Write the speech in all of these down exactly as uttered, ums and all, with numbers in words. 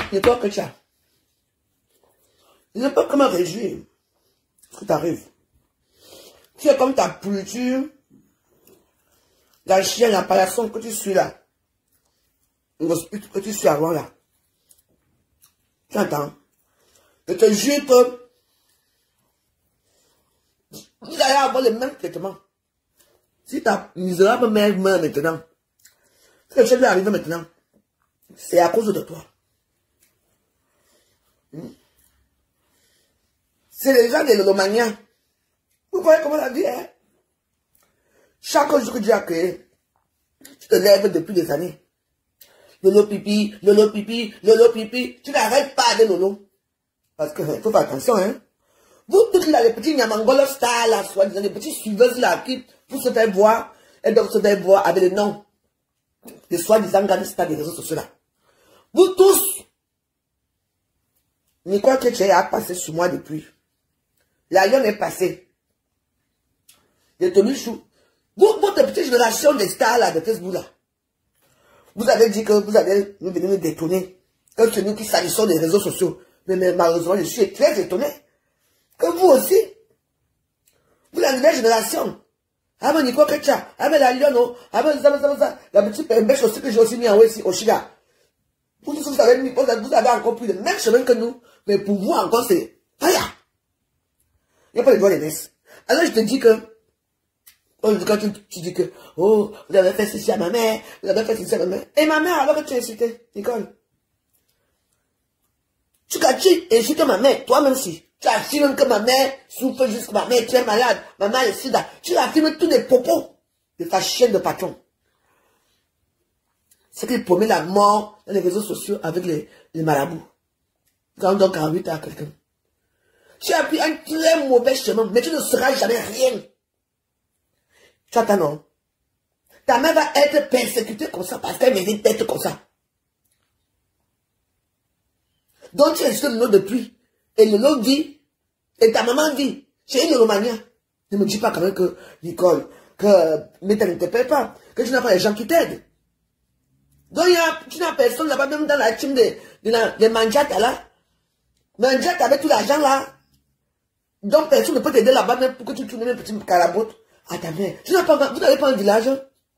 Et toi que tu as. Je ne peux que me réjouir. Ce qui t'arrive. Tu es comme ta pourriture. La chienne, la paillasson que tu suis là. Que tu suis avant là. Tu entends? Je te jure que vous allez avoir le même traitement. Si ta misérable mère meurt maintenant, si le chef est arrivé maintenant, c'est à cause de toi. Hmm? C'est les gens des lolomaniens. Vous voyez comment la vie est? Chaque jour que Dieu a créé, tu te lèves depuis des années. Lolo pipi, lolo pipi, lolo pipi. Tu n'arrêtes pas de lolo. Parce que, il faut faire attention, hein. Vous, toutes là, les petits Niamangola stars, là, soit disant, les petits suiveuses là, qui, pour se faire voir, elles doivent se faire voir avec les noms. Les soi-disant grandes stars des réseaux sociaux là. Vous tous, mais quoi que tu aies à passer sur moi depuis. La lionne est passée. J'ai tenu chou. Vous, votre petite génération des stars là, de Facebook là. Vous avez dit que vous allez nous venir nous détourner. Que c'est nous qui salissons les réseaux sociaux. Mais, mais malheureusement, je suis très étonné. Que vous aussi. Vous, la nouvelle génération. Ah, mais Nico Kecha. Ah, mais la lionne. Ah, mais ça, ça, ça. La petite pêche aussi que j'ai aussi mis en haut ici, au Chiga. Vous tous, vous avez, vous avez encore pris le même chemin que nous. Mais pour vous encore, c'est. Aïe! Il n'y a pas de droit de naissance. Alors, je te dis que. Quand tu, tu dis que, oh, vous avez fait ceci à ma mère, vous avez fait ceci à ma mère. Et ma mère, alors que tu as insulté, Nicole. Tu as insulté ma mère, toi-même si. Tu affirmes que ma mère souffre juste que ma mère, tu es malade, ma mère est sida. Tu affirmes tous les propos de ta chaîne de patron. C'est qu'il promet la mort dans les réseaux sociaux avec les, les marabouts. Quand on donne quarante-huit à quelqu'un. Tu as pris un très mauvais chemin, mais tu ne seras jamais rien. Tu attends, non? Ta mère va être persécutée comme ça parce qu'elle mérite d'être comme ça. Donc tu es juste le lot depuis. Et le lot dit, et ta maman dit, j'ai une Romania. Ne me dis pas quand même que, Nicole, que, mais tu n'interpelles pas, que tu n'as pas les gens qui t'aident. Donc il y a, tu n'as personne là-bas, même dans la team de, de, la, de Manjata là. Manjata avec tout l'argent là. Donc personne ne peut t'aider là-bas même pour que tu tournes un petit carabote. À ta mère. Tu n'as pas, vous n'avez pas un village.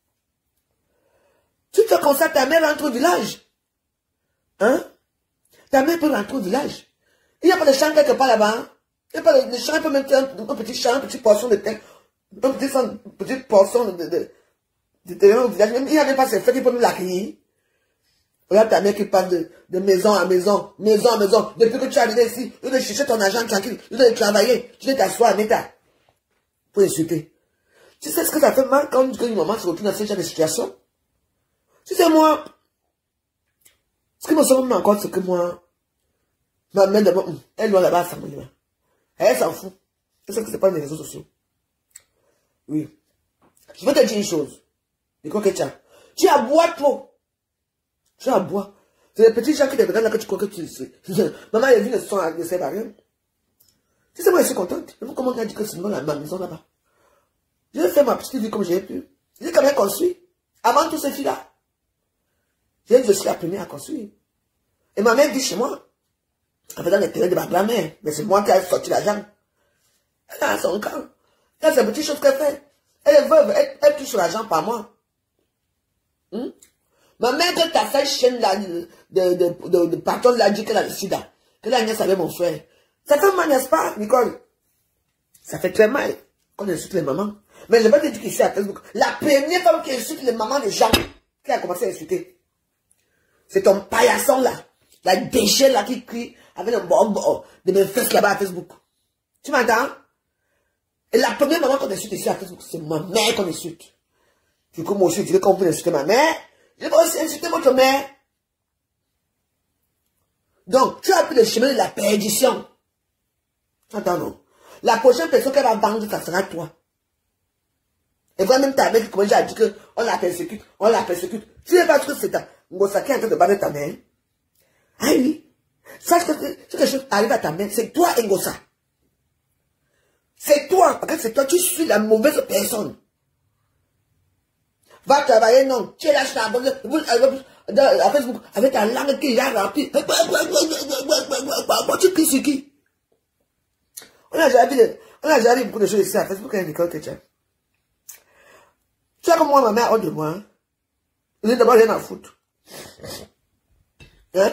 Tu fais comme ça, ta mère rentre au village. Hein? Ta mère peut rentrer au village. Il n'y a pas de champ quelque part là-bas. Hein? Il n'y a pas de, de champ, il peut mettre un, un petit champ, une petite portion de terre. Un petit, une petite portion de, de, de terrain au village. Même il n'y avait pas ces fêtes, il peut nous l'accueillir. Voilà ta mère qui parle de, de maison à maison, maison à maison. Depuis que tu es arrivé ici, tu dois chercher ton argent tranquille, tu dois travailler, tu dois t'asseoir en état. Pour insulter. Tu sais ce que ça fait mal quand une maman se retrouve dans ce genre de situation? Tu sais, moi, ce qui me semble encore, c'est que moi, ma mère d'abord, elle doit là-bas à Samuel. Elle s'en fout. Tu sais que c'est pas les réseaux sociaux. Oui. Je veux te dire une chose. De quoi que tu as? Tu as bois trop. Tu as bois. C'est les petits gens qui te regardent là que tu crois que tu sais. Maman, elle vit le son ne sert à rien. Tu sais, moi, je suis contente. Mais comment tu as dit que c'est ma maison là-bas? Je vais faire ma petite vie comme j'ai pu. J'ai quand même construit. Avant tout ces filles-là. J'ai dit, je suis la première à construire. Et ma mère dit chez moi, en faisant les terrains de ma grand-mère, mais c'est moi qui ai sorti l'argent. Elle a son camp. Elle a ces petites choses qu'elle fait. Elle est veuve, elle, elle touche l'argent par mois. Hmm? Ma mère, quand t'as cette chaîne-là de, de, de, de, de patron là, dit qu'elle a le sida, que la nièce avec mon frère. Ça fait mal, n'est-ce pas, Nicole? Ça fait très mal quand on insulte les mamans. Mais je vais te dire qu'ici à Facebook, la première femme qui insulte les mamans des gens, qui a commencé à insulter, c'est ton paillasson là, la déchet là qui crie avec un bon de mes fesses là-bas à Facebook. Tu m'entends? Et la première maman qu'on insulte ici à Facebook, c'est ma mère qu'on insulte. Du coup, moi aussi, je veux qu'on peut insulter ma mère, je vais aussi insulter votre mère. Donc, tu as pris le chemin de la perdition. Attends, non. La prochaine personne qu'elle va vendre, ça sera toi. Et voilà même ta mère, comme j'ai dit qu'on la persécute, on la persécute. Tu sais pas ce que c'est ta Ngosa qui est en train de battre ta mère. Ah oui. Sache que si quelque chose arrive à ta mère, c'est toi, Ngosa. C'est toi. Parce que c'est toi, tu suis la mauvaise personne. Va travailler, non. Tu es là, je t'abonne. à Facebook, avec ta langue qui a rempli. Tu cries sur qui? On a jamais vu, on a jamais vu beaucoup de choses ici à Facebook et à l'école chrétienne. Tu vois comme moi, ma mère, hors de moi, hein? Je n'ai d'abord rien à foutre. Hein?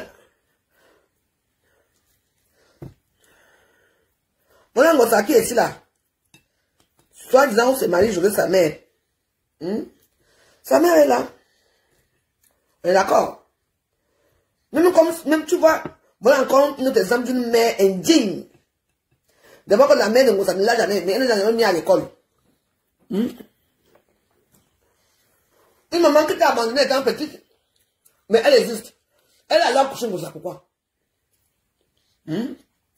Mon oncle qui est ici là. Soit disant, on s'est marié, je veux sa mère. Hmm? Sa mère est là. On est d'accord? Même comme, même tu vois, voilà encore notre exemple d'une mère indigne. D'abord, que la mère de Ngosa ne l'a jamais, mais elle n'a jamais mis à l'école. Hmm? Une maman qui t'a abandonné étant petite, mais elle existe. Elle a l'air couché Ngosa, pourquoi? Hmm?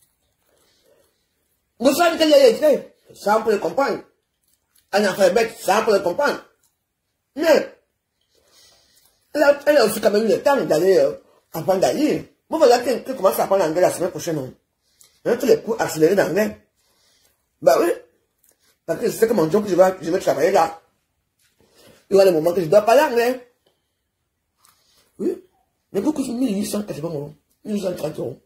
Ngosa dit qu'elle y a été. Ça, on peut le comprendre. Un alphabet, ça, on peut le comprendre. Mais, elle a, elle a aussi quand même eu le temps d'aller euh, apprendre à lire. Bon, voilà qu'elle commence à apprendre l'anglais la semaine prochaine. On a tous les cours accélérés d'anglais. Bah oui. Parce que je sais que mon job que je vais, je vais travailler là. Il y aura des moments que je dois parler anglais. Oui. Mais beaucoup sont mille huit cents, c'est pas moi. mille huit cent trente euros.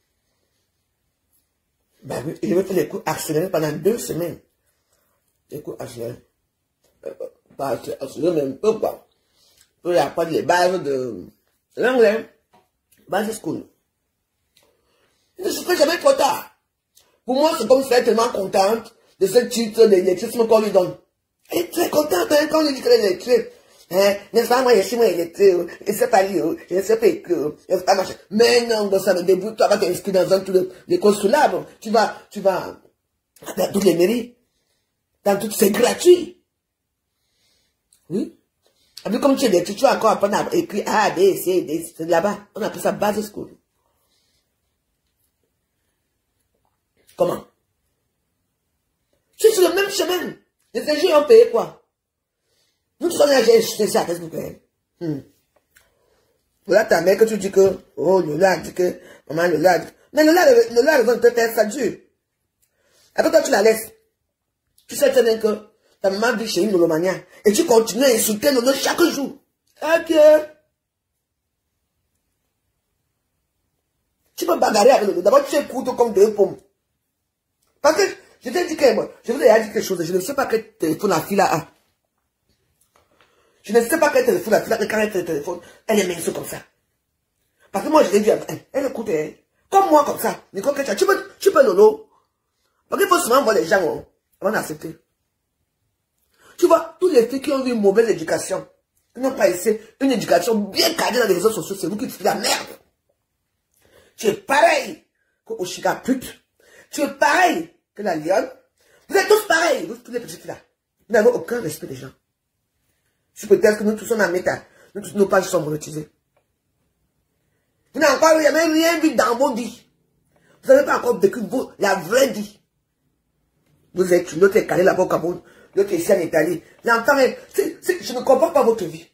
Bah oui. Et je vais faire les cours accélérés pendant deux semaines. Les cours accélérés. Euh, pas accélérés, mais un peu quoi. Pour apprendre les bases de l'anglais. Base school. Je ne serai jamais trop tard. Pour moi, c'est comme si elle est tellement contente de ce titre d'électricité qu'on lui donne. Elle est très contente hein, quand on lui dit qu'elle est électrique. Hein, n'est-ce pas, moi, je suis moi électrique, je ne sais pas lire, je ne sais pas écrire, je ne sais pas marcher. Mais non, bon, ça me débute, toi, vas t'inscrire dans un truc d'école sous l'arbre. Tu vas, tu vas, dans toutes les mairies. Dans toutes, c'est gratuit. Oui. Et puis, comme tu es électrique, tu vas encore apprendre à écrire A, B, C, D, c'est là-bas. On appelle ça base school. Comment? Tu es sur le même chemin. Les ingénieurs ont payé quoi? Nous tous on a acheté ça à Facebook. Hmm. Voilà ta mère que tu dis que, oh, Lola dit que, maman Lola dit. Mais Lola, Lola, elle va te faire ça dur. Après toi, tu la laisses. Tu sais très bien que ta maman vit chez une Lolomania. Et tu continues à insulter Lolo chaque jour. Ok. Tu peux bagarrer avec Lolo. D'abord, tu écoutes comme deux pommes. Parce que, je t'ai dit que, moi, je vous ai dit quelque chose. Je ne sais pas quel téléphone la fille a. Je ne sais pas quel téléphone la fille a. Mais quand elle a le téléphone, elle est mince comme ça. Parce que moi, je l'ai dit, elle, elle écoute, elle. Comme moi, comme ça. Mais comme tu peux, tu peux Lolo. Parce qu'il faut souvent voir les gens, oh, avant d'accepter. Tu vois, toutes les filles qui ont eu une mauvaise éducation, qui n'ont pas essayé une éducation bien cadrée dans les réseaux sociaux, c'est vous qui faites la merde. Tu es pareil que Oshika pute. Tu es pareil que la lionne. Vous êtes tous pareils, vous tous les petites là. Vous n'avez aucun respect des gens. C'est peut-être que nous tous sommes en méta. Nous tous nos pages sont monétisées. Vous n'avez encore rien, rien vu dans vos vies. Vous n'avez pas encore vécu vos, la vraie vie. Vous êtes une autre calé là-bas au Cameroun, l'autre ici en Italie. L'enfant est, je ne comprends pas votre vie.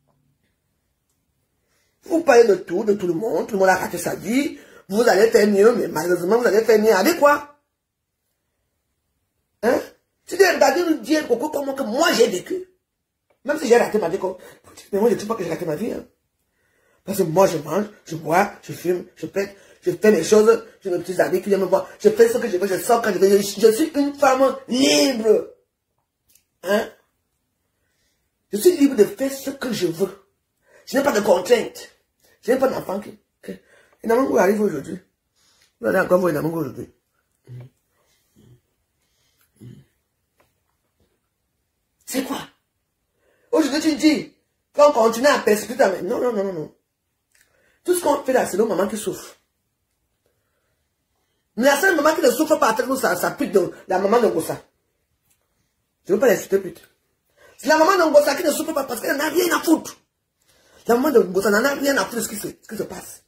Vous parlez de tout, de tout le monde, tout le monde a raté sa vie. Vous allez faire mieux, mais malheureusement, vous allez faire mieux avec quoi? Hein? Tu dois regarder nous dire comment que moi j'ai vécu. Même si j'ai raté ma vie, mais moi je ne dis pas que j'ai raté ma vie. Hein. Parce que moi je mange, je bois, je fume, je pète, je fais mes choses, j'ai mes petits amis qui viennent me voir, je fais ce que je veux, je sors quand je veux, je, je suis une femme libre. Hein? Je suis libre de faire ce que je veux. Je n'ai pas de contraintes. Je n'ai pas d'enfant qui... qui... Et Namango arrive aujourd'hui. Vous allez encore voir Namango aujourd'hui. C'est quoi? Aujourd'hui tu dis, quand on continue à persécuter, non, non, non, non, non. Tout ce qu'on fait là, c'est nos mamans qui souffrent. Mais la seule maman qui ne souffre pas, c'est ça, ça pute de la maman de Ngosa. Je ne veux pas l'insulter pute. C'est la maman de Ngosa qui ne souffre pas parce qu'elle n'a rien à foutre. La maman de Ngosa n'en a rien à foutre de ce qui se, ce qui se passe.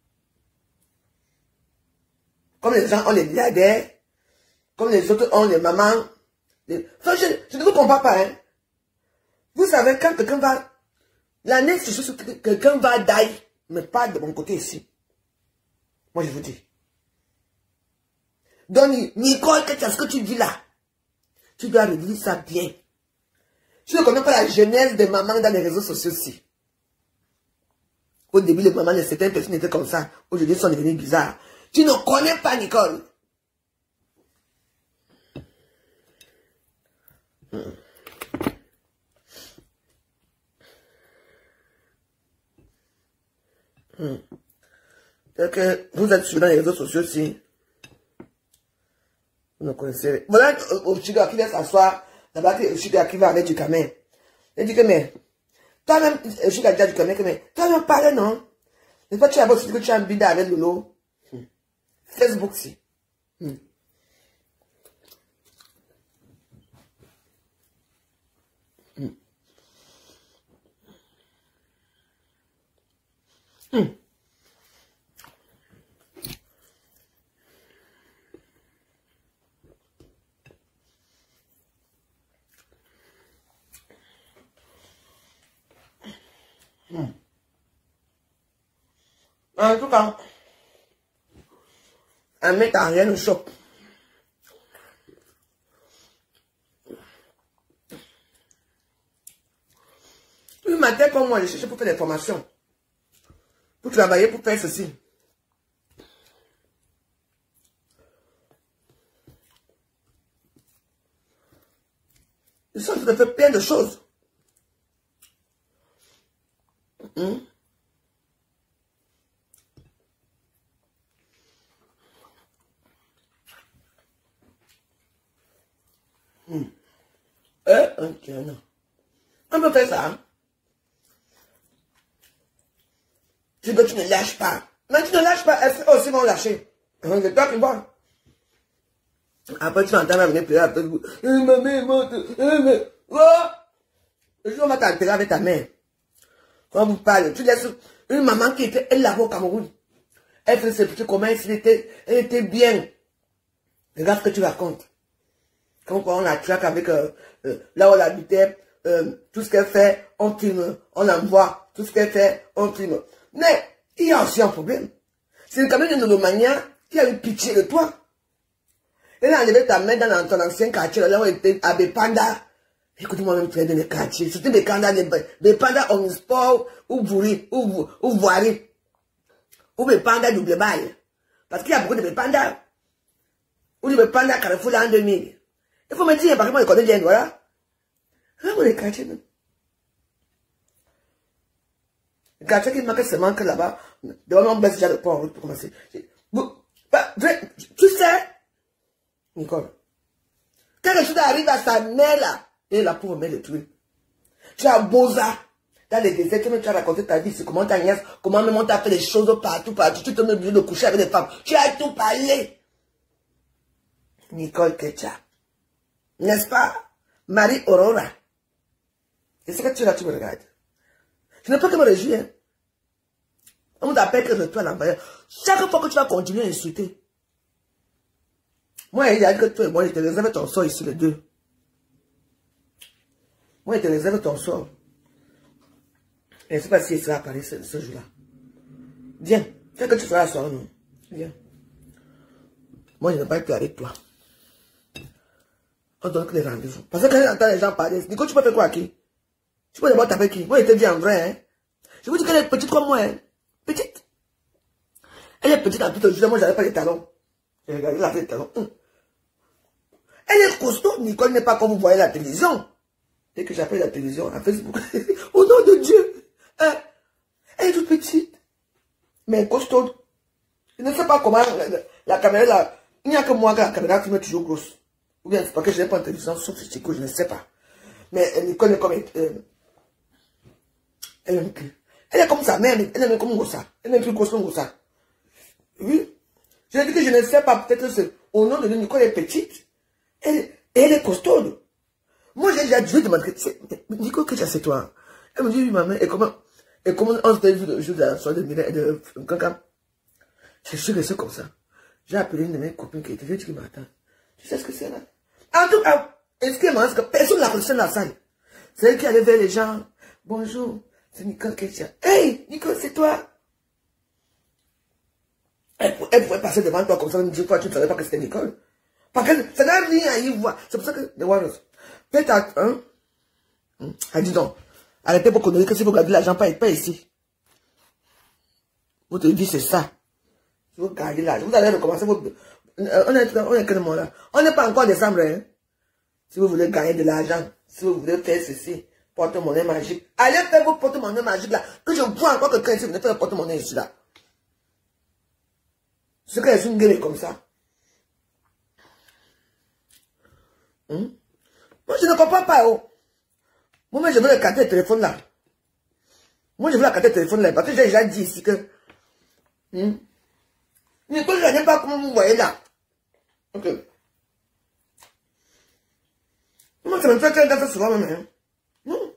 Comme les gens ont les milliardaires, comme les autres ont les mamans. Les... Enfin, je, je ne vous comprends pas, hein. Vous savez, quand quelqu'un va... L'année, c'est juste que quelqu'un va die, mais pas de mon côté ici. Moi, je vous dis. Donc, Nicole, qu'est-ce que tu dis là? Tu dois revivre ça bien. Tu ne connais pas la jeunesse des mamans dans les réseaux sociaux aussi. Au début, les mamans de certaines personnes étaient comme ça. Aujourd'hui, ils sont devenus bizarres. Tu ne connais pas Nicole. Hmm. Hmm. C'est que vous êtes sur les réseaux sociaux aussi. Vous ne connaissez. Voilà, au Chiga qui vient s'asseoir. Là-bas, au Chiga qui va avec du camin. Il dit que, mais, toi-même, au Chiga dit du camin, que, mais, toi-même parle, non? Mais pas tu as beau que tu as un bida avec Lolo. Hmm. Facebook, si. Hmm. Hmm. Hmm. Hmm. En tout cas, un mec à rien ne choque. Le matin, comme moi, je cherche pour faire des formations. Pour travailler, pour faire ceci. Ils sont en train de faire plein de choses. Hmm? Hmm. Euh, ok, non. On peut faire ça. Hein? Tu veux que tu ne lâches pas. Mais tu ne lâches pas, elles aussi vont lâcher. C'est toi qui vois. Après, tu entends venir pleurer après. Ma mère est morte. Le jour où on va t'altérer avec ta mère. Quand vous parlez, tu laisses une maman qui était là-bas au Cameroun. Elle faisait ses petits comment elle était, elle était bien. Regarde ce que tu racontes. Quand on la traque avec euh, euh, là où elle habitait, euh, tout ce qu'elle fait, on filme, on envoie, tout ce qu'elle fait, on filme. Mais il y a aussi un problème. C'est quand même une Nomania qui a eu pitié de toi. Elle a enlevé ta main dans ton ancien quartier, là où elle était à Bepanda. Écoute-moi même très dans les quartiers. C'était des candidats de Bepanda en sport, ou Vouri, ou, ou Voiri, ou Bepanda double bail. Parce qu'il y a beaucoup de Bepanda. Ou de Bepanda Carrefour en deux mille. Il faut me dire, par exemple, je connais bien, voilà. Là où les quartiers, non? Le quartier qui manque seulement que là-bas, devant on baisse déjà le pont en route pour commencer. Tu sais, Nicole, quelque chose arrive à sa mère là, et la pauvre mère le tuer. Tu as Boza, dans les déserts, tu as raconté ta vie, c'est comment ta nièce, comment même on t'a fait des choses partout, partout, tu t'es obligé de coucher avec des femmes. Tu as tout parlé. Nicole Ketcha. N'est-ce pas? Marie Aurora. Et c'est que tu es là, tu me regardes. Je ne peux que me réjouir. On t'appelle que toi l'envoyeur. Chaque fois que tu vas continuer à insulter. Moi, il y a que toi et moi, je te réserve ton sort ici, les deux. Moi, je te réserve ton sort. Je ne sais pas si il sera à Paris ce, ce jour-là. Viens. Qu'est-ce que tu feras à soir, non? Viens. Moi, je ne vais pas être avec toi. On donne que les rendez-vous. Parce que quand j'entends les gens parler, Nico, tu peux faire quoi à qui? Tu peux d'abord taper qui? Moi, je te dis en vrai, hein. Je vous dis qu'elle est petite comme moi, hein. Petite. Elle est petite en tout cas. Moi, j'avais pas les talons. J'ai regardé, elle avait les talons. Hum. Elle est costaud. Nicole n'est pas comme vous voyez la télévision. Dès que j'appelle la télévision, à Facebook, au nom de Dieu, hein, elle est toute petite. Mais costaud. Je ne sais pas comment la, la, la caméra, là, il n'y a que moi que la caméra qui met toujours grosse. Ou bien c'est parce que je n'ai pas en télévision, sauf si c'est que je ne sais pas. Mais Nicole est comme... Euh, elle, est, elle est comme sa mère, elle est comme Ngossa. Elle est plus grosse que Ngossa. Oui. Je dis que je ne sais pas, peut-être c'est au nom de Nicole est petite. Elle, elle est costaude. Moi, j'ai déjà dû demander, Nicole, qu'est-ce que c'est toi? Elle me dit, oui, maman, et comment, et comment on s'est vu le jour de la soirée de Mila et de Kankan? Je suis resté comme ça. J'ai appelé une de mes copines qui était venue, qui m'attend. Tu sais ce que c'est là? En tout cas, est-ce que personne ne la connaissait dans la salle? C'est elle qui allait vers les gens. Bonjour, c'est Nicole Ketcha. Hey, Nicole, c'est toi? Elle, elle pouvait passer devant toi comme ça, une fois, tu ne savais pas que c'était Nicole. Parce que ça n'a rien à y voir. C'est pour ça que les Warriors. Peut-être, hein? Ah, dis donc. Arrêtez vos conneries, que si vous regardez l'argent, pas, pas ici. Votre vie, c'est ça. Vous gagnez là. Vous allez recommencer votre... On est, on est quel mois là? On n'est pas encore en décembre. Hein? Si vous voulez gagner de l'argent, si vous voulez faire ceci, porte-monnaie magique, allez faire vos porte-monnaie magique là. Que je vois encore quelqu'un ici, vous venez faire le porte-monnaie ici là. Ce que est une gueule comme ça. Hum? Moi, je ne comprends pas. Oh. Moi, mais je veux le carte de téléphone là. Moi, je veux la carte de téléphone là. Parce que j'ai déjà dit ici que... Hum? Mais quand je n'aime pas comment vous voyez là. Ok. Moi, ça me fait qu'elle fait souvent même. Hein? Non.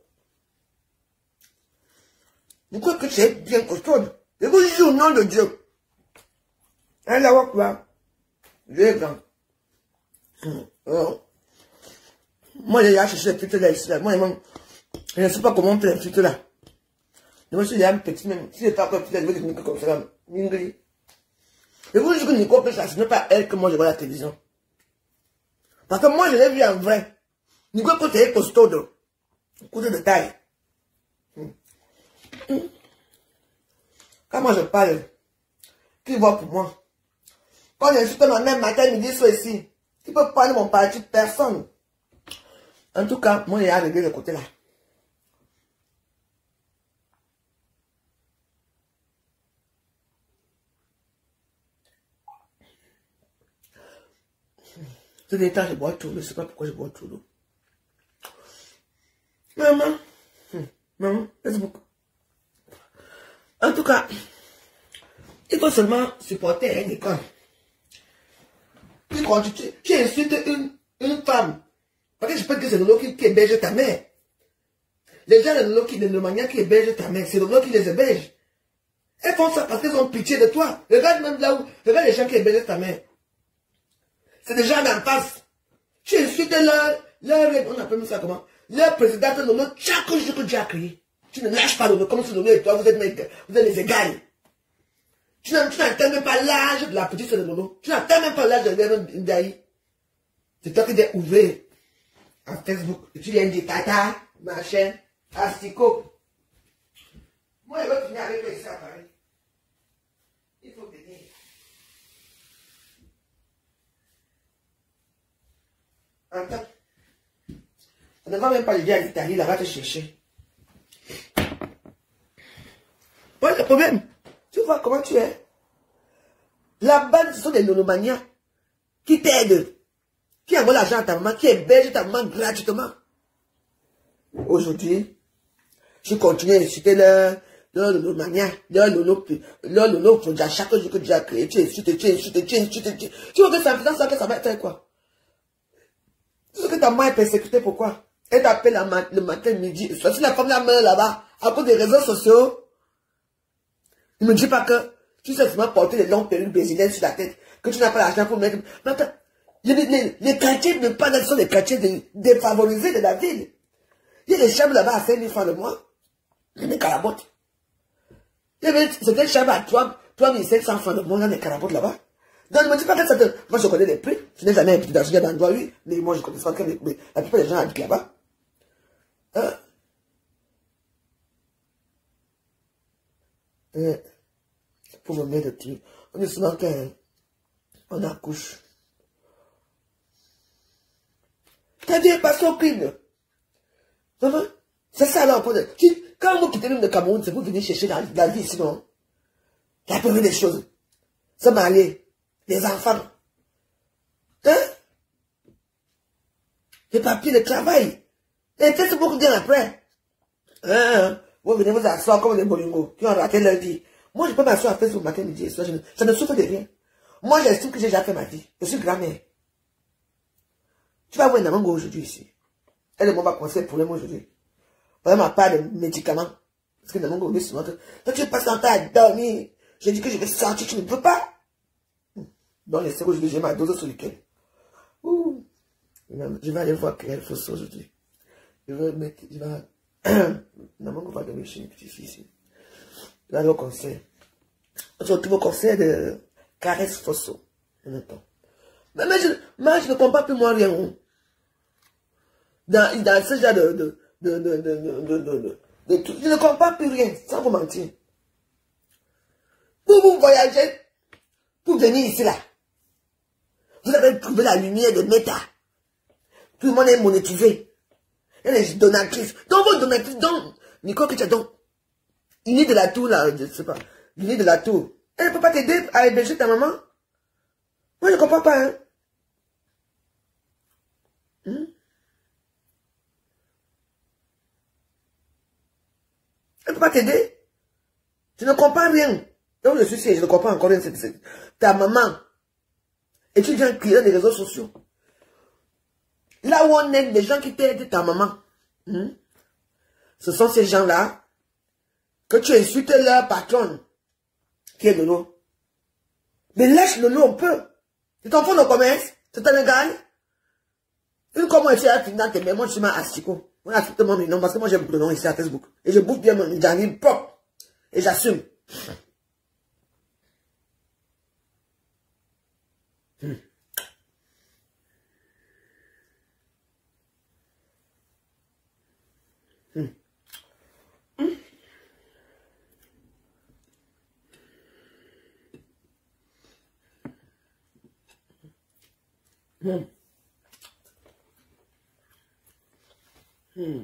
Vous croyez que c'est bien costaud. Et vous dites au nom de Dieu. Hein, là, où quoi? Dieu est grand. Hum. Oh. Moi, j'ai cherché les filtres là ici. Là. Moi, je ne sais pas comment on fait les filtres là. Moi, si j'ai un petit même, si j'ai pas encore filtre, je vais devenir comme ça là. Mingri. Et vous dites que Nico peut ça, ce n'est pas elle que moi je vois à la télévision. Parce que moi, je l'ai vu en vrai. Nico peut être costaud de, costaud de taille. Hum. Hum. Quand moi je parle, qui voit pour moi? Quand j'insulte ma mère matin, midi, soir ici, qui peut parler mon parti? Personne. En tout cas, moi, il y a réglé le côté là. Tous les temps, je bois tout l'eau. Je ne sais pas pourquoi je bois tout l'eau. Maman. Hum, maman, Facebook. En tout cas, il faut seulement supporter une école. Puis quand tu, tu insultes une, une femme, parce que je peux dire que c'est Lolo qui, qui héberge ta mère. Les gens de Lolo qui, de Lomania qui hébergent ta mère, c'est Lolo qui les héberge. Elles font ça parce qu'elles ont pitié de toi. Regarde même là où, regarde les gens qui hébergent ta mère. C'est des gens d'en face. Tu insultes leur, leur, on appelle ça comment? Leur président de Lolo, chaque jour que tu as crié. Tu ne lâches pas Lolo, comme si Lolo et toi, vous êtes, vous êtes les égales. Tu n'atteins même pas l'âge de la petite soeur de Lolo. Tu n'atteins même pas l'âge de Ndaï. C'est toi qui t'es ouvert à Facebook. Et tu viens dire tata, machin, asticot. Moi, je vais finir avec toi ici à Paris. Il faut venir. Entends. On ne va même pas le dire à l'Italie, là, va te chercher. Voilà le problème. Tu vois comment tu es. La bande, ce sont des nonomanias qui t'aident, qui envoient l'argent à ta maman, qui hébergent ta maman gratuitement. Aujourd'hui, je continue à insulter leur, leur nonomania, leur lolo, leur lolo, à chaque jour que tu as créé, tu insultes, tu insultes, tu insultes, tu Tu vois que ça, ça, ça va faire quoi? Tu sais que ta maman est persécutée, pourquoi? Elle t'appelle le matin, midi, et soir. Si la femme la meurt là-bas, à cause des réseaux sociaux, ne me dis pas que tu sais seulement porter les longues perruques brésiliennes sur la tête, que tu n'as pas l'argent pour mettre... Mais attends, les, les, les quartiers ne pas sont des quartiers défavorisés de la ville. Il y a des chambres là-bas à cinq mille francs le mois. Il y a des carabottes. C'était une chambre à trois mille cinq cents francs le mois dans les carabottes là-bas. Donc ne me dis pas que ça te... Moi je connais les prix. Je n'ai jamais habité dans ce endroit, oui. Mais moi je connais pas que les prix. La plupart des gens habitent là-bas. Hein? Hein? Pour me mettre de trucs. On est souvent qu'on accouche. T'as dit pas son crime. Maman, c'est ça là. Quand vous quittez même le Cameroun, c'est pour venir chercher la, la vie, sinon. Il y a plein des choses. Se marier, les enfants. Hein? Les papiers, le travail. Et qu'est-ce que vous dire après? Hein? Vous venez vous asseoir comme des bolingos qui ont raté leur vie. Moi, je peux m'asseoir à Facebook matin, midi et soir. Je ne, ça ne souffre de rien. Moi, j'estime que j'ai déjà fait ma vie. Je suis grand-mère. Tu vas voir Namango aujourd'hui ici. Elle et moi va commencer le problème aujourd'hui. Vraiment, pas de médicaments. Parce que Namango me dit souvent que toi, tu passes ton temps à dormir. Je dis que je vais sortir, tu ne peux pas. Dans les séjours, j'ai ma dose sur le cœur. Je vais aller voir quelle fausse aujourd'hui. Je vais mettre, je vais, Namango va dormir chez une petite fille ici. Je vais aller au concert. On se retrouve au concert de Caresse Fosso. Mais, mais je, moi, je ne comprends plus moi rien. Dans, dans ce genre de, de, de, de, de, de, de, de, de, de tout. Je ne comprends plus rien, sans vous mentir. Pour vous voyager, pour venir ici là. Vous avez trouvé la lumière de Meta. Tout le monde est monétisé. Il y a des donatrices. Donc vos donatrices, donc, Nicole que tu as donc, Unie de la Tour là, je ne sais pas, Unie de la Tour. Elle ne peut pas t'aider à héberger ta maman? Moi je ne comprends pas, hein. Hmm? Elle ne peut pas t'aider. Je ne comprends rien. Donc je suis sûr, je ne comprends encore rien. Ta maman, étudiant client des réseaux sociaux. Là où on aide les gens qui t'aident ta maman. Hmm? Ce sont ces gens-là que tu insultes leur patronne, qui est Lolo. Mais lâche Lolo un peu. C'est ton fonds de commerce, c'est un égal. Une comment tu as fini dans tes mains, moi je suis ma asticot. On a tout mon nom parce que moi j'ai beaucoup de noms ici à Facebook. Et je bouffe bien mon janine propre. Et j'assume. Hmm. Hmm. Hmm. Hmm. Hmm.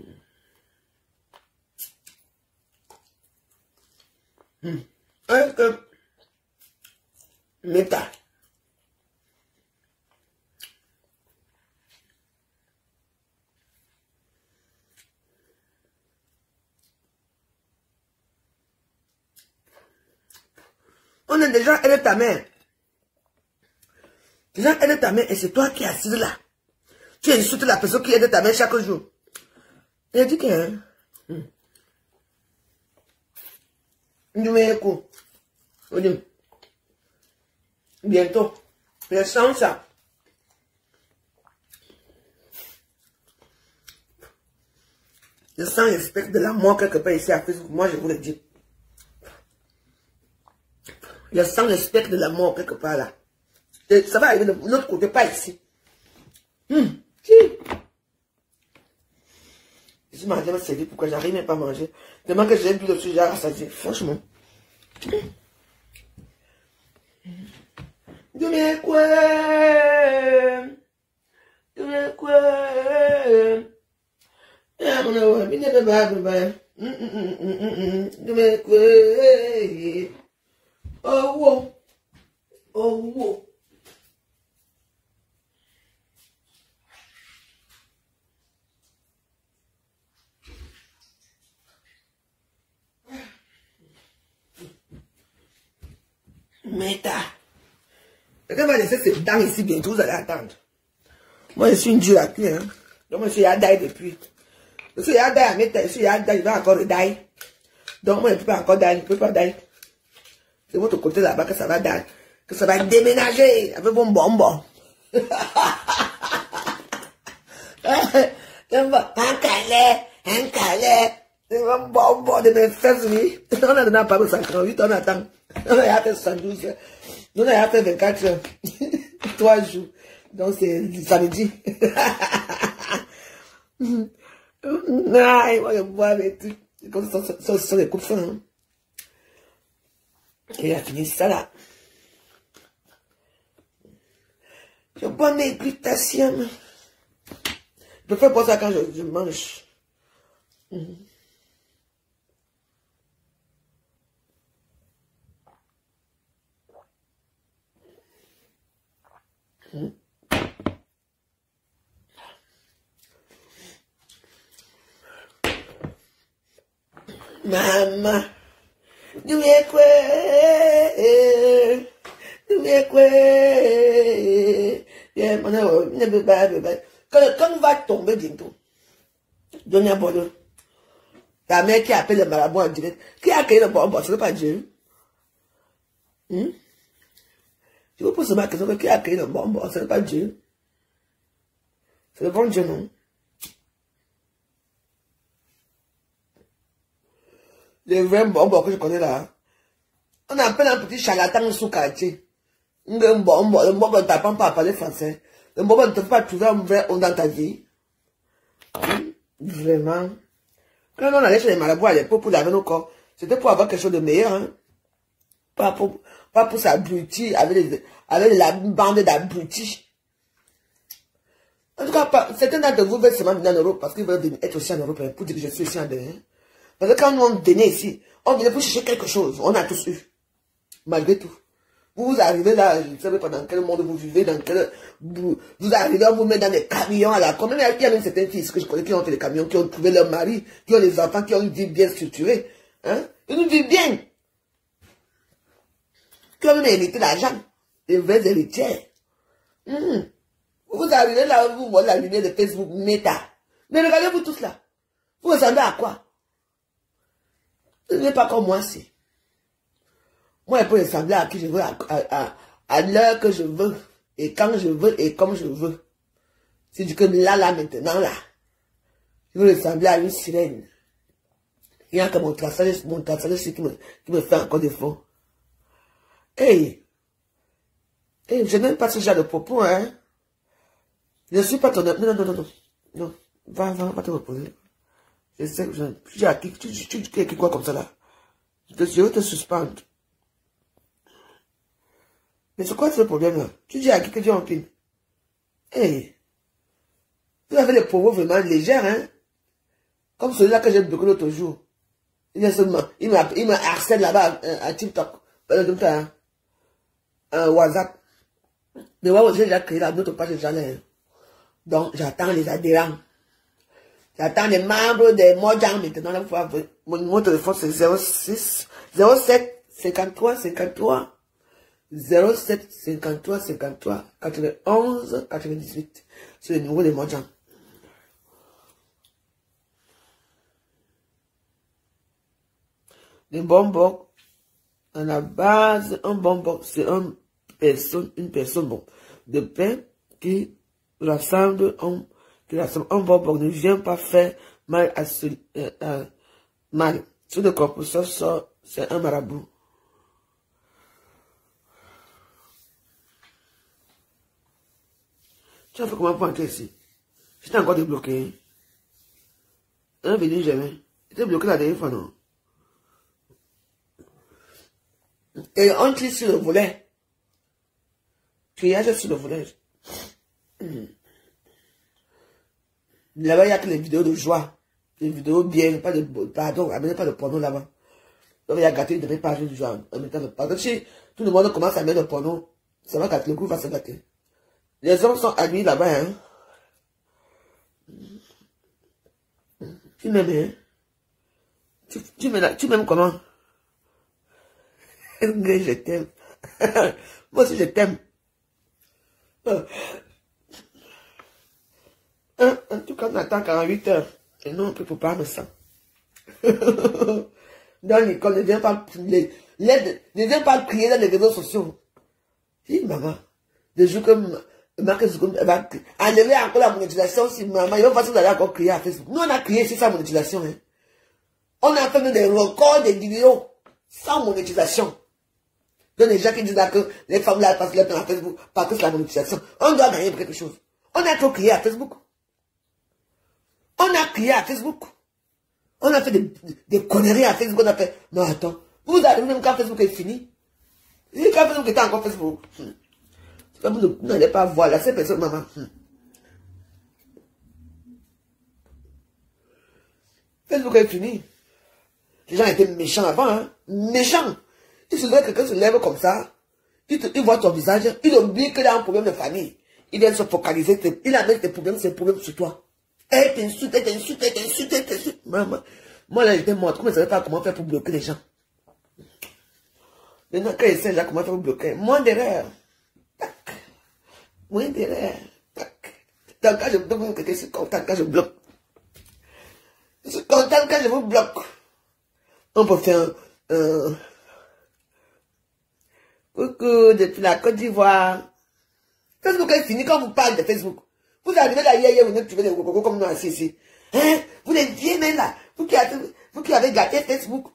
Hmm. Est-ce que Meta, on est déjà aidé ta mère. Déjà aidé ta mère et c'est toi qui es assise là. Tu insultes la personne qui aide ta mère chaque jour. Il a dit que... Hein? Hmm. Bientôt. Je sens ça. Je sens l'espèce de l'amour quelque part ici à Facebook. Moi, je vous le dis. Je sens l'espèce de l'amour quelque part là. Et ça va arriver de l'autre côté, pas ici. Hum, si. Je suis mangé ma série pourquoi j'arrive même pas à manger. Tellement que j'ai plus de sujet à rassasier. Franchement. Du mieux quoi? Du mieux quoi? Ah mon amour, il n'est pas bye. Du mieux quoi? Oh wow. Oh wow. Meta. Quelqu'un va laisser ses dents ici bientôt, vous allez attendre. Moi, je suis une dure à cul, hein. Donc, moi, je suis Yadai depuis. Je suis Yadai à Meta, je suis Yadai, je vais encore Dai. Donc, moi, je ne peux pas encore Dai, je ne peux pas Dai. C'est votre côté là-bas que ça va Dai. Que ça va déménager avec mon bonbon. Un calais, un calais. C'est un bonbon de mes fesses, oui. On a donné pas cinquante-huit, on attend. On a fait soixante-douze heures. On a fait vingt-quatre heures. Trois jours. Donc c'est samedi. Aïe, moi je bois avec tout. Comme ça, ce sont les coups de fin. Et il a fini ça là. Je bois mes glutations. Je peux pas ça quand je, je mange. Mm. Mm. Maman, du mieux quoi, du mieux quoi, bien mon amour, ne peux pas, ne peux pas. Quand le temps va tomber bientôt, Donnez un bonheur. Ta mère qui appelle le marabout en direct, qui a créé le bonbon, ce n'est pas Dieu. Hmm? Je vous pose ma question, qui a créé le bonbon, ce n'est pas Dieu. C'est le bon Dieu, non? Les vrais bonbons que je connais là, on appelle un petit charlatan sous quartier. Un bonbon, le bonbon ne t'apprend pas à parler français. Le bonbon ne te fait pas trouver un vrai homme dans ta vie. Hmm? Vraiment. Quand on allait chez les marabouts à l'époque pour laver nos corps, c'était pour avoir quelque chose de meilleur. Hein? Pas pour, pas pour s'abrutir avec, les, avec la bande d'abrutis. En tout cas, certains d'entre vous veulent seulement venir en Europe parce qu'ils veulent être aussi en Europe pour dire que je suis aussi en Europe. Parce que quand nous on venait ici, on venait pour chercher quelque chose. On a tous eu. Malgré tout. Vous, vous arrivez là, je ne sais pas dans quel monde vous vivez, dans quel... Vous, vous arrivez, on vous met dans des camions à la commune. Il y a même certains fils que je connais qui ont fait des camions, qui ont trouvé leur mari, qui ont des enfants, qui ont une vie bien structurée. Hein? Ils nous vivent bien. Qui ont même hérité l'argent. Les vrais héritières. Mmh. Vous arrivez là, vous voyez la lumière de Facebook, Meta. Mais regardez-vous tous là. Vous ressemblez à quoi? Ce n'est pas comme moi, c'est. Moi, je peux ressembler à qui je veux, à, à, à, à l'heure que je veux, et quand je veux, et comme je veux. C'est du que là, là, maintenant, là. Je veux ressembler à une sirène. Il y a que mon traçage, mon traçage, qui me, qui me fait encore des fonds. Hey! Hey, je n'aime pas ce genre de propos, hein. Je ne suis pas ton... Non, non, non, non, non. Non. Va, va, va te reposer. Je sais que je... Tu dis à qui, tu dis à qui quoi comme ça, là. Je veux te suspendre. Mais c'est quoi ce problème, là? Tu dis à qui que tu empines? Hey! Vous avez des propos vraiment légers, hein. Comme celui-là que j'ai bloqué l'autre jour. Il est seulement... Il m'a il m'a harcelé là-bas à TikTok. Comme ça, hein. Un WhatsApp. Mais ouais, j'ai déjà créé la notre page de Janelle. Donc, j'attends les adhérents. J'attends les membres des Mojang maintenant. Là, faut avoir... Mon numéro de téléphone, c'est zéro six, zéro sept, cinquante-trois, cinquante-trois, zéro sept, cinquante-trois, cinquante-trois, quatre-vingt-onze, quatre-vingt-dix-huit. C'est le numéro des Mojang. Les bonbons, à la base, un bonbon, c'est un personne, une personne bon, de pain qui rassemble un, qui rassemble un bonbon ne vient pas faire mal à ce, euh, euh, mal. Sur le composition sort, c'est un marabout. Tu as fait comment pour entrer ici? J'étais encore débloqué. Un venu jamais. J'étais bloqué la dernière fois, non? Et on clique sur le volet. Triage sur le volet. Là-bas, il n'y a que les vidéos de joie. Les vidéos bien, pas de, pardon, amenez pas de porno là-bas. Donc, il y a gâté de mes pages de joie en mettant le pardon. Si tout le monde commence à mettre le porno, ça va gâter, le coup va se gâter. Les hommes sont admis là-bas, hein. Tu m'aimes, hein? Tu, tu m'aimes, tu m'aimes comment? Je t'aime. Moi aussi, je t'aime. Hein? En tout cas, on attend quarante-huit heures. Et non, on peut pas me ça. Dans l'école, ne viens pas, les, les, ne viens pas crier dans les réseaux sociaux. Si, maman, des jours comme Marc Zuckerberg va enlever encore la monétisation, si maman, il va pas d'aller encore crier à Facebook. Nous, on a crié sur sa monétisation, hein. On a fait des records des vidéos sans monétisation. Donc, les gens qui disent là que les femmes là passent leur temps à Facebook, parce que c'est la monétisation. On doit gagner pour quelque chose. On a trop crié à Facebook. On a crié à Facebook. On a fait des, des conneries à Facebook. On a fait, non, attends. Vous arrivez même quand Facebook est fini. Si quand Facebook était encore Facebook. Hmm. Vous n'allez pas voir là, ces personnes, maman. Hmm. Facebook est fini. Les gens étaient méchants avant, hein. Méchants. Il se lève, quelqu'un se lève comme ça. Il, te, il voit ton visage. Il oublie qu'il a un problème de famille. Il vient se focaliser. Il amène tes problèmes, ses problèmes sur toi. Et t'insulte, et t'insulte, et t'insulte, et t'insulte. Maman. Moi là, j'étais morte. Comment je ne savais pas comment faire pour bloquer les gens. Maintenant, quand il sait là, comment faire pour bloquer. Moins d'erreur. Tac. Moins d'erreur. Tac. Donc, quand je bloque, je suis content quand je bloque. Je suis content quand je vous bloque. On peut faire un... Euh, coucou, depuis la Côte d'Ivoire. Facebook est fini quand vous parlez de Facebook. Vous arrivez là hier, hier, vous n'êtes trouvé des cocos comme nous assis ici. Hein? Vous les vieux même là. Vous qui, avez, vous qui avez gâté Facebook.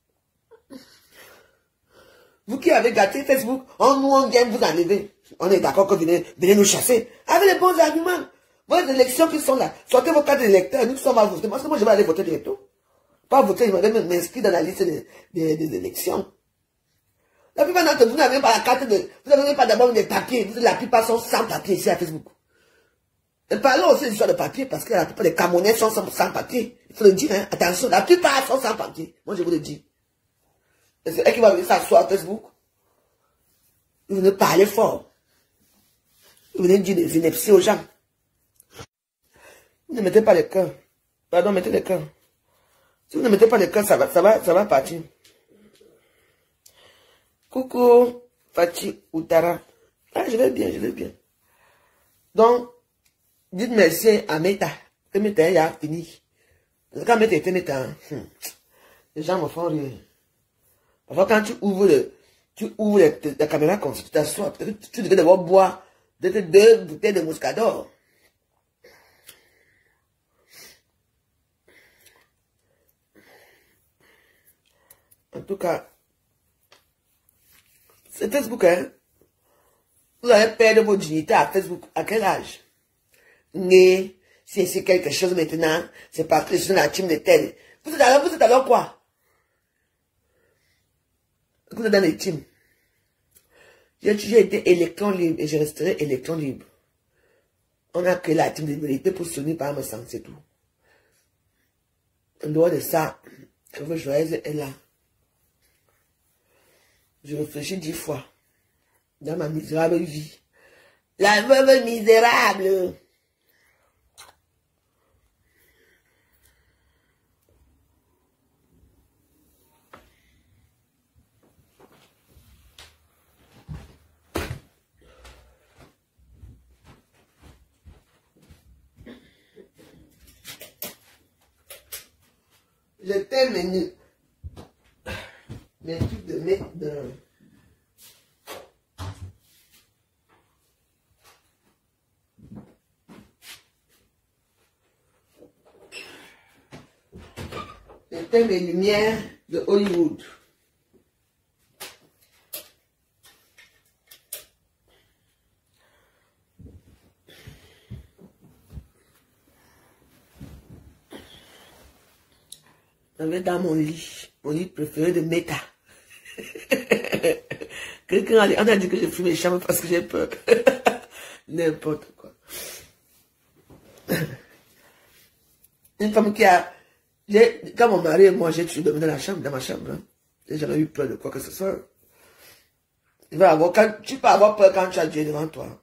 Vous qui avez gâté Facebook, on nous on vient vous enlever. On est d'accord que vous venez, venez nous chasser. Avec les bons arguments. Vos élections qui sont là. Sortez vos cartes d'électeurs. Nous qui sommes à voter. Parce que moi je vais aller voter bientôt. Pas voter, je vais m'inscrire dans la liste des, des, des élections. La plupart d'entre vous n'avez même pas la carte de... Vous n'avez même pas d'abord des papiers. La plupart sont sans papier ici à Facebook. Et parlons aussi d'histoire de papier parce que la plupart des Camerounais sont sans, sans papier. Il faut le dire, hein. Attention, la plupart sont sans papier. Moi, je vous le dis. Et c'est elle qui va venir s'asseoir à Facebook. Vous venez parler fort. Vous venez dire des inepties aux gens. Vous ne mettez pas les cœurs. Pardon, mettez les cœurs. Si vous ne mettez pas les cœurs, ça va, ça va, ça va partir. Coucou, Fatih Outara. Ah, je vais bien, je vais bien. Donc, dites merci à Meta. Que Meta a fini. Parce que quand Meta était Meta, hmm, les gens me font rire. Parfois, quand tu ouvres le, tu ouvres la, la caméra comme si tu t'assois, tu, tu devais d'abord boire deux, deux bouteilles de Moscador. En tout cas, c'est Facebook, hein. Vous allez perdre votre dignité à Facebook. À quel âge? Mais, si c'est quelque chose maintenant, c'est parce que je suis dans la team de tel. Vous êtes alors, vous êtes alors quoi? Vous êtes dans les teams. J'ai toujours été électron libre et je resterai électron libre. On a créé la team de liberté pour soutenir par me sang, c'est tout. En dehors de ça, je veux joyeuse est là. Je réfléchis dix fois dans ma misérable vie. La veuve misérable. Je t'aime mes, mes trucs de mettre dans... Je t'aime mes lumières de Hollywood. J'avais dans mon lit, mon lit préféré de Meta. Quelqu'un a, on a dit que je fume mes chambres parce que j'ai peur. N'importe quoi. Une femme qui a... Quand mon mari et moi, j'ai toujours dormi dans la chambre, dans ma chambre. Hein. J'ai jamais eu peur de quoi que ce soit. Il va avoir, quand, tu peux avoir peur quand tu as Dieu devant toi.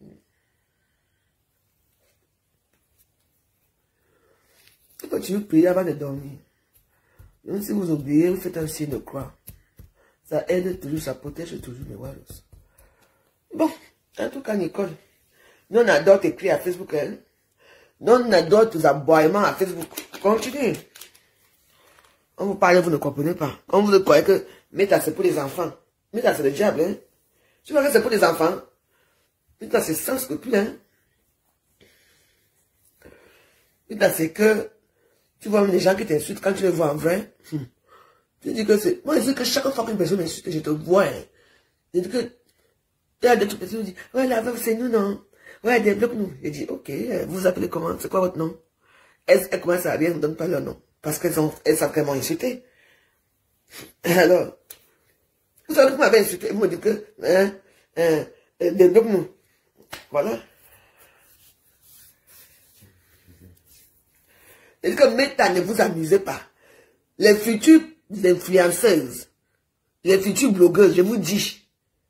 Il faut toujours prier avant de dormir. Même si vous oubliez, vous faites un signe de croix. Ça aide toujours, ça protège toujours les wallos. Bon, en tout cas, Nicole, nous on adore t'écrire à Facebook. Hein? Nous on adore tes aboiements à Facebook. Continue. On vous parle, vous ne comprenez pas. On vous croyez que Meta c'est pour les enfants. Meta c'est le diable. Hein? Tu vois que c'est pour les enfants. Meta c'est sans scrupule. Hein? Meta c'est que tu vois même les gens qui t'insultent quand tu les vois en vrai. Hmm. Tu dis que c'est... Moi, je dis que chaque fois qu'une personne m'insulte, je te vois. Hein. Je dis que... Il y a d'autres personnes qui disent, ouais, la veuve, c'est nous, non? Ouais, débloque-nous. Je dis, ok, vous vous appelez comment? C'est quoi votre nom? Elles, elles commencent à rien, ne donnent pas leur nom. Parce qu'elles ont, elles savent qu'elles m'ont insulté. Alors, vous savez que vous m'avez insulté, vous me dites que, hein, hein, débloque-nous. Voilà. Je dis que Meta, ne vous amusez pas. Les futures influenceuses, les futures blogueuses, je vous dis,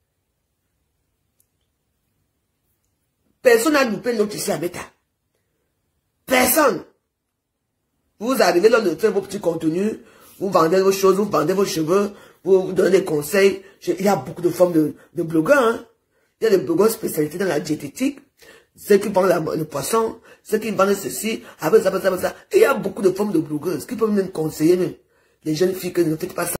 personne n'a loupé l'autre ici à Meta. Personne. Vous arrivez là de faire vos petits contenus, vous vendez vos choses, vous vendez vos cheveux, vous, vous donnez des conseils. Je, il y a beaucoup de formes de, de blogueurs. Hein. Il y a des blogueurs spécialisés dans la diététique, ceux qui vendent la, le poisson, ceux qui vendent ceci, avec ça, avec ça, avec ça. Et il y a beaucoup de formes de blogueuses qui peuvent même conseiller même les jeunes filles que ne faites pas ça.